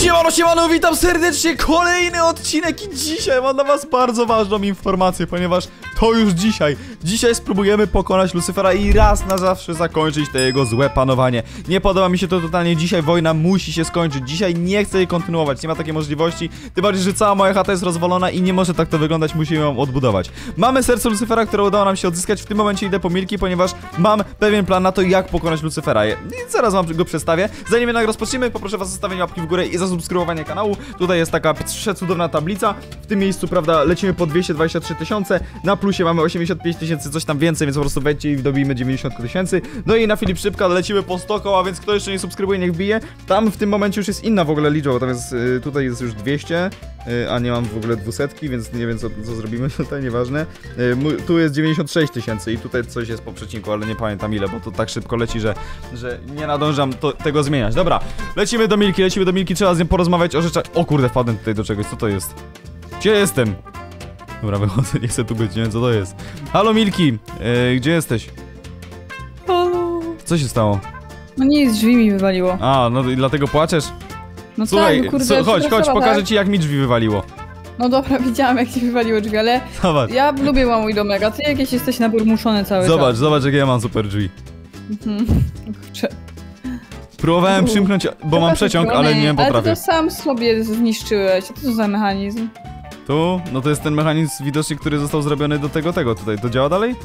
Siemano, witam serdecznie, kolejny odcinek i dzisiaj mam dla was bardzo ważną informację, ponieważ to już dzisiaj spróbujemy pokonać Lucyfera i raz na zawsze zakończyć to jego złe panowanie. Nie podoba mi się to totalnie, dzisiaj wojna musi się skończyć, dzisiaj nie chcę jej kontynuować, nie ma takiej możliwości, tym bardziej, że cała moja chata jest rozwalona i nie może tak to wyglądać, musimy ją odbudować. Mamy serce Lucyfera, które udało nam się odzyskać, w tym momencie idę po Milki, ponieważ mam pewien plan na to, jak pokonać Lucyfera i zaraz wam go przedstawię. Zanim jednak rozpoczniemy, poproszę was o zostawienie łapki w górę i zasubskrybowanie kanału. Tutaj jest taka przecudowna tablica, w tym miejscu, prawda, lecimy po 223 000, na plusie mamy 85 000, coś tam więcej, więc po prostu wejdźcie i dobijmy 90 000. No i na Filip Szybka lecimy po 100 koła, więc kto jeszcze nie subskrybuje, niech bije. Tam w tym momencie już jest inna w ogóle liczba, bo tam jest, tutaj jest już 200, a nie mam w ogóle 200, więc nie wiem co zrobimy tutaj, nieważne. Tu jest 96 000 i tutaj coś jest po przecinku, ale nie pamiętam ile, bo to tak szybko leci, że nie nadążam tego zmieniać. Dobra, lecimy do Milki, trzeba z nią porozmawiać o rzeczach. O kurde, wpadłem tutaj do czegoś, co to jest? Gdzie jestem? Dobra, wychodzę, nie chcę tu być, nie wiem co to jest. Halo Milki, gdzie jesteś? Halo. Co się stało? No nic, drzwi mi wywaliło. A, no i dlatego płaczesz? No słuchaj, tak, kurde, chodź, pokażę ci jak mi drzwi wywaliło. No dobra, widziałam jak ci wywaliło drzwi, ale Zobacz. ja lubię mój domek, a ty jakieś jesteś naburmuszony cały czas. Zobacz jakie ja mam super drzwi. Kurczę. Próbowałem przymknąć, bo mam przeciąg, ale nie potrafię. Ale ty to sam sobie zniszczyłeś, a co to za mechanizm? Tu? No to jest ten mechanizm widocznie, który został zrobiony do tego tutaj. To działa dalej?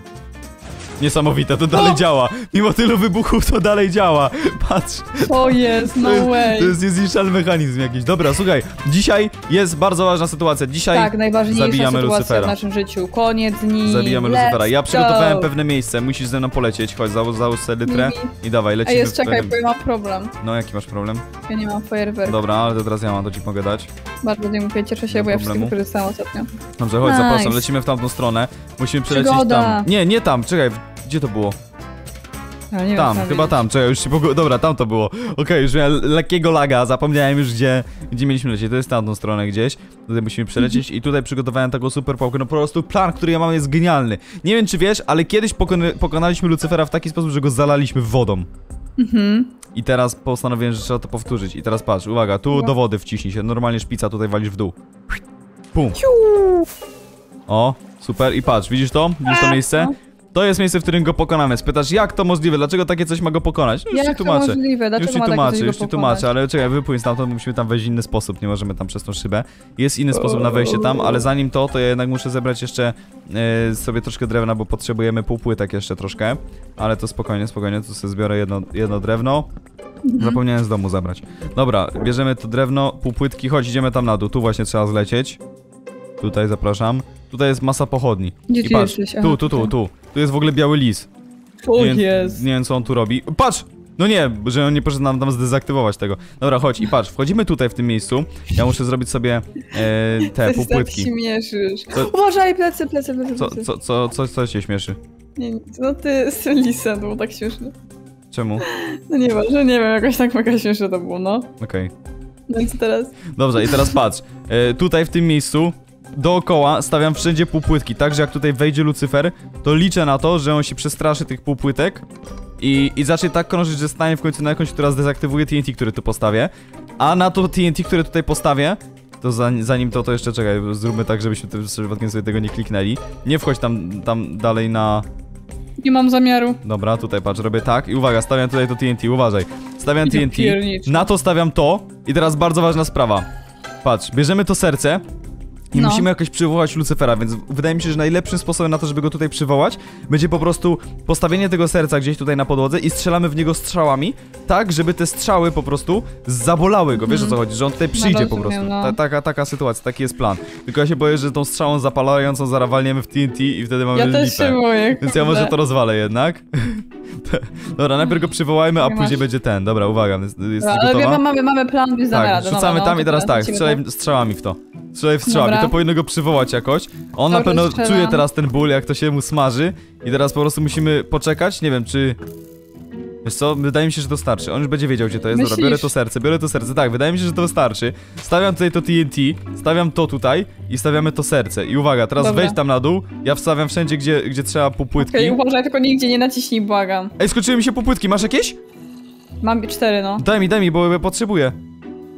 Niesamowite, to dalej działa. Mimo tylu wybuchów to dalej działa. Patrz. To jest, no way. To jest niezniszczalny mechanizm jakiś. Dobra, słuchaj, dzisiaj jest bardzo ważna sytuacja. Dzisiaj tak, najważniejsza zabijamy sytuacja Lucyfera. w naszym życiu. Koniec dni. Zabijamy Lucyfera. Ja przygotowałem pewne miejsce, musisz ze mną polecieć. Chodź, załóż sobie litrę i dawaj, lecimy. A jest, czekaj, bo ja mam problem. No, jaki masz problem? Ja nie mam fajerwerk. Dobra, ale to teraz ja mam, to ci mogę dać. Bardzo dziękuję, cieszę się, bo ja wszystkiego korzystałam ostatnio. Dobrze, chodź, zapraszam, lecimy w tamtą stronę. Musimy przelecieć tam. Nie tam, czekaj, gdzie to było? Nie tam, chyba tam, czekaj, już się dobra, tam to było. Okej, już miałem lekkiego laga, zapomniałem już gdzie mieliśmy lecieć, to jest tamtą stronę gdzieś. Tutaj musimy przelecieć i tutaj przygotowałem taką super pałkę, no po prostu plan, który ja mam jest genialny. Nie wiem czy wiesz, ale kiedyś pokonaliśmy Lucyfera w taki sposób, że go zalaliśmy wodą. I teraz postanowiłem, że trzeba to powtórzyć. I teraz patrz, uwaga, tu do wody wciśnij się, normalnie szpica tutaj walisz w dół. Pum. O, super, i patrz, widzisz to? Widzisz to miejsce? To jest miejsce, w którym go pokonamy. Spytasz, jak to możliwe? Dlaczego takie coś ma go pokonać? No, już ci tłumaczę. Możliwe? Już ci tłumaczę, ale czekaj, wypłyń stamtąd, musimy tam wejść w inny sposób. Nie możemy tam przez tą szybę. Jest inny sposób na wejście tam, ale zanim to ja jednak muszę zebrać jeszcze sobie troszkę drewna, bo potrzebujemy półpłytek jeszcze troszkę. Ale to spokojnie, tu sobie zbiorę jedno drewno. Zapomniałem z domu zabrać. Dobra, bierzemy to drewno, półpłytki, chodź, idziemy tam na dół. Tu właśnie trzeba zlecieć. Tutaj zapraszam. Tutaj jest masa pochodni. Gdzie ty jesteś? Tu. Tu jest w ogóle biały lis. Nie wiem co on tu robi. Patrz! No nie, że on nie poszedł nam tam zdezaktywować tego. Dobra, chodź i patrz, wchodzimy tutaj w tym miejscu. Ja muszę zrobić sobie te półpłytki. Tak śmieszysz. Uważaj, plecy. Co się śmieszy? No ty z tym lisem, to było tak śmieszne. Czemu? No nieważne, nie wiem, jakoś tak mega śmieszne to było, no. Okej. No i co teraz? Dobrze, i teraz patrz. Tutaj w tym miejscu dookoła stawiam wszędzie półpłytki, tak, że jak tutaj wejdzie Lucyfer, to liczę na to, że on się przestraszy tych półpłytek i zacznie tak krążyć, że stanie w końcu na jakąś, która zdezaktywuje TNT, które tu postawię. A na to TNT, które tutaj postawię, to zanim to jeszcze czekaj, zróbmy tak, żebyśmy przypadkiem sobie tego nie kliknęli. Nie wchodź tam dalej na... Nie mam zamiaru. Dobra, tutaj patrz, robię tak i uwaga, stawiam tutaj to TNT, uważaj. Stawiam TNT, na to stawiam to i teraz bardzo ważna sprawa. Patrz, bierzemy to serce i musimy jakoś przywołać Lucyfera, więc wydaje mi się, że najlepszym sposobem na to, żeby go tutaj przywołać, będzie po prostu postawienie tego serca gdzieś tutaj na podłodze i strzelamy w niego strzałami, tak, żeby te strzały po prostu zabolały go, wiesz o co chodzi, że on tutaj przyjdzie po prostu. Taka sytuacja, taki jest plan. Tylko ja się boję, że tą strzałą zapalającą zaraz walniemy w TNT i wtedy mamy lipę. Ja też się boję, więc ja może to rozwalę jednak. Dobra, najpierw go przywołajmy, a później będzie ten. Dobra, uwaga, jest gotowa? Ale mamy plan, więc tak, rzucamy tam i teraz tak, strzelaj strzałami w to. Strzelaj w strzałami, to powinno go przywołać jakoś. On na pewno czuje teraz ten ból, jak to się mu smaży. I teraz po prostu musimy poczekać, nie wiem czy... Wiesz co, wydaje mi się, że to starczy. On już będzie wiedział, gdzie to jest. Dobra, biorę to serce. Tak, wydaje mi się, że to starczy. Stawiam tutaj to TNT, stawiam to tutaj i stawiamy to serce. I uwaga, teraz wejdź tam na dół. Ja wstawiam wszędzie, gdzie trzeba półpłytki. Okej, uważaj, tylko nigdzie nie naciśnij, błagam. Ej, skoczyły mi się półpłytki, masz jakieś? Mam 4, no. Daj mi, bo ja potrzebuję.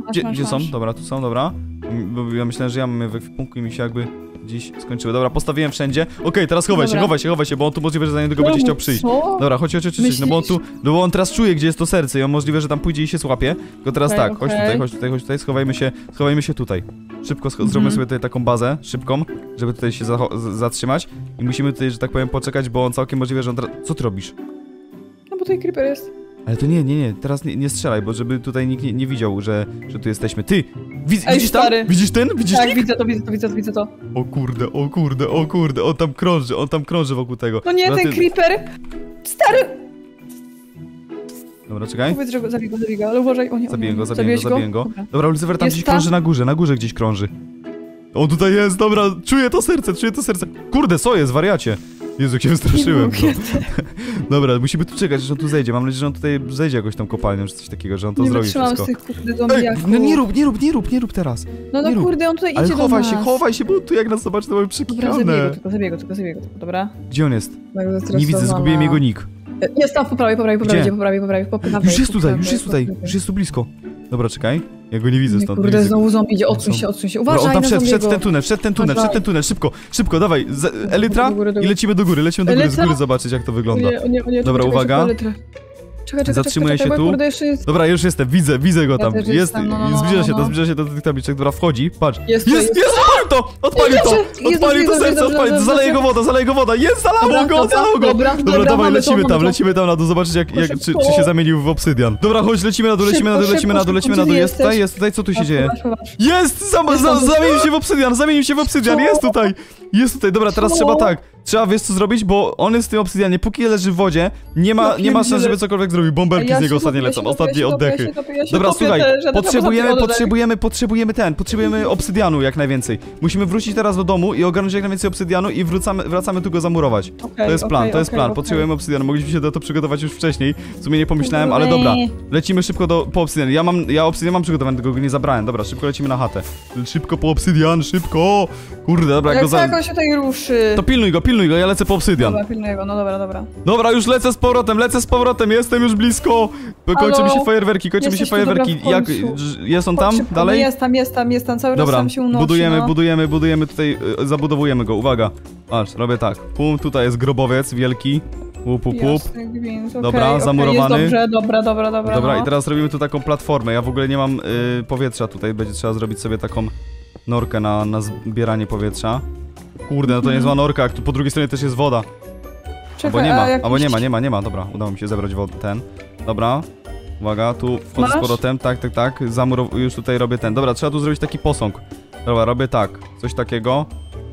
Gdzie są? Dobra, tu są, dobra. Bo ja myślałem, że ja mam je w ekwipunku i mi się jakby gdzieś skończyły. Dobra, postawiłem wszędzie. Okej, teraz chowaj się, bo on tu możliwe, że za niedługo będzie chciał przyjść. Co? Dobra, chodź, no bo on tu, no bo on teraz czuje, gdzie jest to serce i on możliwe, że tam pójdzie i się złapie. Tylko teraz tak, chodź tutaj, schowajmy się tutaj. Szybko zrobimy sobie tutaj taką bazę, szybką, żeby tutaj się zatrzymać. I musimy tutaj, że tak powiem, poczekać, bo on całkiem możliwe, że on teraz... Co ty robisz? No bo tutaj creeper jest. Ale to nie, teraz nie strzelaj, bo żeby tutaj nikt nie widział, że tu jesteśmy. Ty! Widzisz tam? Widzisz ten? Widzisz tak, widzę to. O kurde, on tam krąży wokół tego. No nie, ten creeper! Stary! Dobra, czekaj. Powiedz, że go zabij go, ale uważaj, o nie. Zabiję go. Dobra. Dobra, Lucyfer tam gdzieś krąży na górze gdzieś krąży. On tutaj jest, dobra, czuję to serce. Kurde, co jest, wariacie? Jezu, jak się wystraszyłem. Dobra, musimy tu czekać, że on tu zejdzie. Mam nadzieję, że on tutaj zejdzie jakoś tam kopalnią, czy coś takiego, że on to zrobi wszystko. Z tych kurde zombiaków. No nie rób teraz. No kurde, on tutaj idzie do nas. Ale chowaj się, bo tu jak nas zobaczy, to mamy przeklikane. Dobra, zabiję go, dobra. Gdzie on jest? Nie widzę, zgubiłem jego nick. Jest tam, po prawej. Już jest tu blisko. Dobra, czekaj. Ja go nie widzę stąd. Kurde, znowu zombie idzie, odsuń się. Uważaj, on tam wszedł ten tunel, szybko, dawaj. Elytra i lecimy do góry, z góry zobaczyć, jak to wygląda. Nie, dobra, uwaga. Czekaj, zatrzymuję się tu. Dobra, już jestem, widzę go tam. Zbliża się do tych tabliczek, która wchodzi. Patrz. Jest, odpalił to serce, zaleje go woda. Zalało go. Dobra, dawaj, lecimy tam na dół, zobaczyć czy się zamienił w obsydian. Dobra, chodź, lecimy na dół. Jest tutaj, co tu się dzieje? Jest! Zamienił się w obsydian, jest tutaj. Dobra, teraz trzeba, wiesz co zrobić, bo on jest w tym obsydianie, póki leży w wodzie, nie ma szans, żeby cokolwiek zrobił. Bąbelki z niego ostatnie lecą, ostatnie oddechy. Dobra, słuchaj, potrzebujemy obsydianu jak najwięcej. Musimy wrócić teraz do domu i ogarnąć jak najwięcej obsydianu i wracamy tu go zamurować. To jest plan, potrzebujemy obsydianu. Mogliśmy się do to przygotować już wcześniej, w sumie nie pomyślałem, ale dobra. Lecimy szybko po obsydian. Ja obsydian mam przygotowany, tylko go nie zabrałem. Dobra, szybko lecimy na chatę. Szybko po obsydian, szybko! Kurde, dobra, jak go jakoś tutaj ruszy. To pilnuj go, ja lecę po obsydian. Dobra, pilnuję go, no dobra. Dobra, już lecę z powrotem, jestem już blisko. Kończą mi się fajerwerki. Jak, jest on tam dalej? Jestem, cały czas tam się unosi. Budujemy tutaj, zabudowujemy go, uwaga. Patrz, robię tak, tutaj jest grobowiec wielki. Łup. Dobra, zamurowany. Jest dobrze, dobra. Dobra, i teraz robimy tu taką platformę. Ja w ogóle nie mam powietrza tutaj, będzie trzeba zrobić sobie taką norkę na zbieranie powietrza. Kurde, no to nie zła norka, jak tu po drugiej stronie też jest woda. Albo nie ma, dobra, udało mi się zebrać wodę, dobra. Uwaga, tu wchodzę z powrotem, tak, już tutaj robię dobra, trzeba tu zrobić taki posąg. Dobra, robię tak, coś takiego.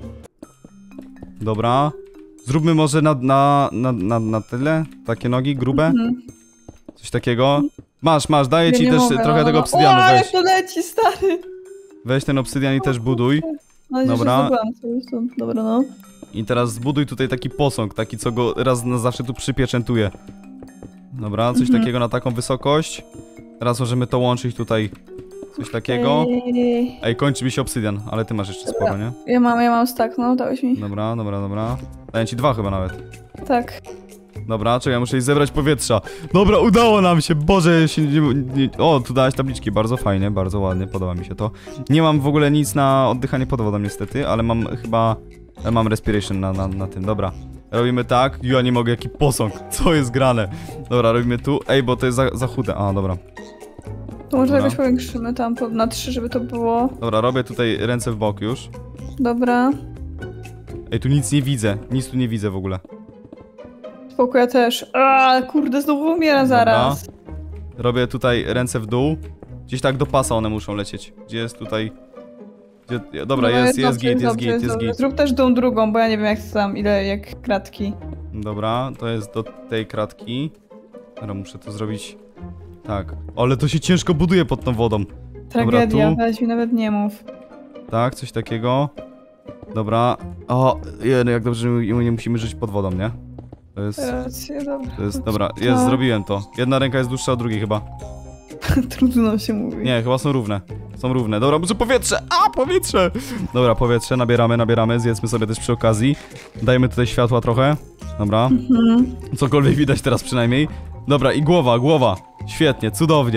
Dobra. Zróbmy może na tyle, takie nogi grube. Coś takiego. Masz, daję ci też trochę tego obsydianu, weź. Jak to leci, stary. Weź ten obsydian i też buduj. Dobra. Dobra, no. I teraz zbuduj tutaj taki posąg, taki co go raz na zawsze tu przypieczętuje. Dobra, coś takiego na taką wysokość. Teraz możemy to łączyć tutaj. Coś takiego. Ej, kończy mi się obsydian, ale ty masz jeszcze sporo, nie? Ja mam stack, no, dałeś mi. Dobra. Daję ci 2 chyba nawet. Tak. Dobra, czekaj, muszę iść zebrać powietrza. Dobra, udało nam się, Boże, O, tu dałeś tabliczki, bardzo fajnie, bardzo ładnie, podoba mi się to. Nie mam w ogóle nic na oddychanie pod wodą niestety, ale mam chyba... Mam respiration na tym, dobra. Robimy tak, ja nie mogę, jaki posąg, co jest grane. Dobra, robimy tu, ej, bo to jest za chude, dobra. To może jakoś powiększymy tam na 3, żeby to było... Dobra, robię tutaj ręce w bok już. Dobra. Ej, tu nic tu nie widzę w ogóle. Spoko, ja też. Kurde, znowu umieram zaraz. Robię tutaj ręce w dół. Gdzieś tak do pasa one muszą lecieć. Gdzie jest tutaj... Dobra, jest git. Zrób też tą drugą, bo ja nie wiem jak tam, jak kratki. Dobra, to jest do tej kratki. Teraz muszę to zrobić... Tak. Ale to się ciężko buduje pod tą wodą. Tragedia, weź mi nawet nie mów. Tak, coś takiego. Dobra. Jak dobrze, że nie musimy żyć pod wodą, nie? To jest... Dobra, zrobiłem to. Jedna ręka jest dłuższa od drugiej chyba. Trudno się mówi. Nie, chyba są równe. Dobra, muszę powietrze! Powietrze! Dobra, powietrze, nabieramy, zjedzmy sobie też przy okazji. Dajmy tutaj światła trochę. Dobra. Cokolwiek widać teraz przynajmniej. Dobra, i głowa. Świetnie, cudownie.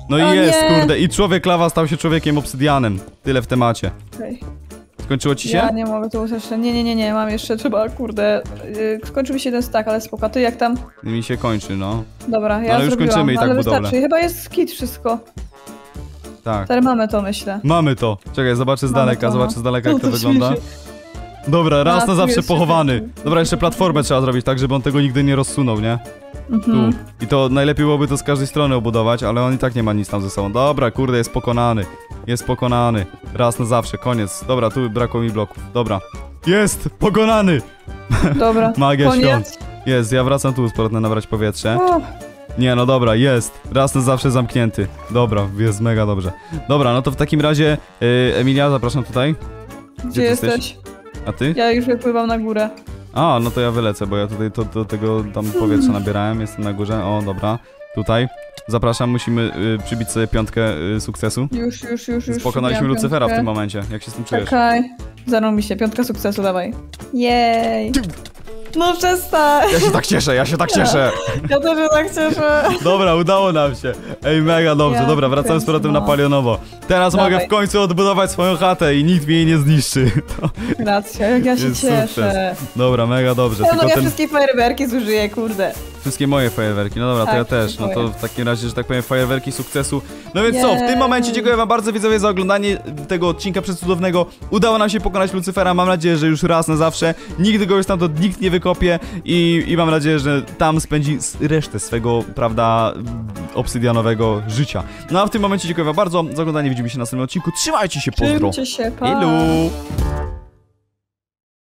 No i O jest, nie. kurde. I człowiek lawa stał się człowiekiem obsydianem. Tyle w temacie. Okej. Skończyło ci się? Ja nie mogę tu jeszcze. Nie, mam jeszcze, trzeba, kurde. Skończył mi się ten stack, ale spoko. Ty jak tam? Mi się kończy, no. Dobra, ja Ale już zrobiłam, kończymy i tak ale budowlę. wystarczy. Chyba jest kit wszystko. Tak. Teraz mamy to, myślę. Mamy to. Czekaj, zobaczę z Mamy daleka, to, no. zobaczę z daleka, jak No to wygląda. śmieszy. Dobra, raz A, na tu zawsze jest pochowany. świetny. Dobra, jeszcze platformę trzeba zrobić tak, żeby on tego nigdy nie rozsunął, nie? Tu. I to najlepiej byłoby to z każdej strony obudować, ale on i tak nie ma nic tam ze sobą. Dobra, kurde, jest pokonany. Jest pokonany. Raz na zawsze, koniec. Dobra, tu brakło mi bloków. Dobra. Jest! Pokonany! Dobra, Magia koniec. świąt. Jest, ja wracam tu z powrotem nabrać powietrze. O, Nie, no dobra, jest. Raz na zawsze zamknięty. Dobra, jest mega dobrze. Dobra, no to w takim razie, Emilia, zapraszam tutaj. gdzie jesteś? A ty? Ja już wypływam na górę. A, no to ja wylecę, bo ja tutaj do tego tam powietrza nabierałem, jestem na górze. O, dobra. Tutaj. Zapraszam, musimy przybić sobie piątkę sukcesu. Już. Pokonaliśmy miałam Lucyfera w piątkę. tym momencie. Jak się z tym czujesz? Czekaj. Zarąbi się, piątka sukcesu, dawaj. Jej. No przestań. Ja się tak cieszę, ja się tak cieszę. Ja też się tak cieszę. Dobra, udało nam się. Ej, mega dobrze. Ja Dobra, wracamy z powrotem na palionowo. Teraz Dawaj. mogę w końcu odbudować swoją chatę i nikt mi jej nie zniszczy. To Racja, jak ja się jest cieszę. sukces. Dobra, mega dobrze. No, Tylko ja ten... wszystkie fajerwerki zużyję, kurde. Wszystkie moje fajerwerki, no dobra, to Tak, ja też. wszystkie No to moje. w takim razie, że tak powiem, fajerwerki sukcesu. No więc co, w tym Jej. momencie dziękuję wam bardzo, widzowie, za oglądanie tego odcinka przecudownego. Udało nam się pokonać Lucyfera, mam nadzieję, że już raz na zawsze. Nigdy go już stamtąd nikt nie wykopie i mam nadzieję, że tam spędzi resztę swego, prawda, obsydianowego życia. No a w tym momencie dziękuję wam bardzo za oglądanie, widzimy się na następnym odcinku. Trzymajcie się, pozdro. Czymcie się, pa. Hello.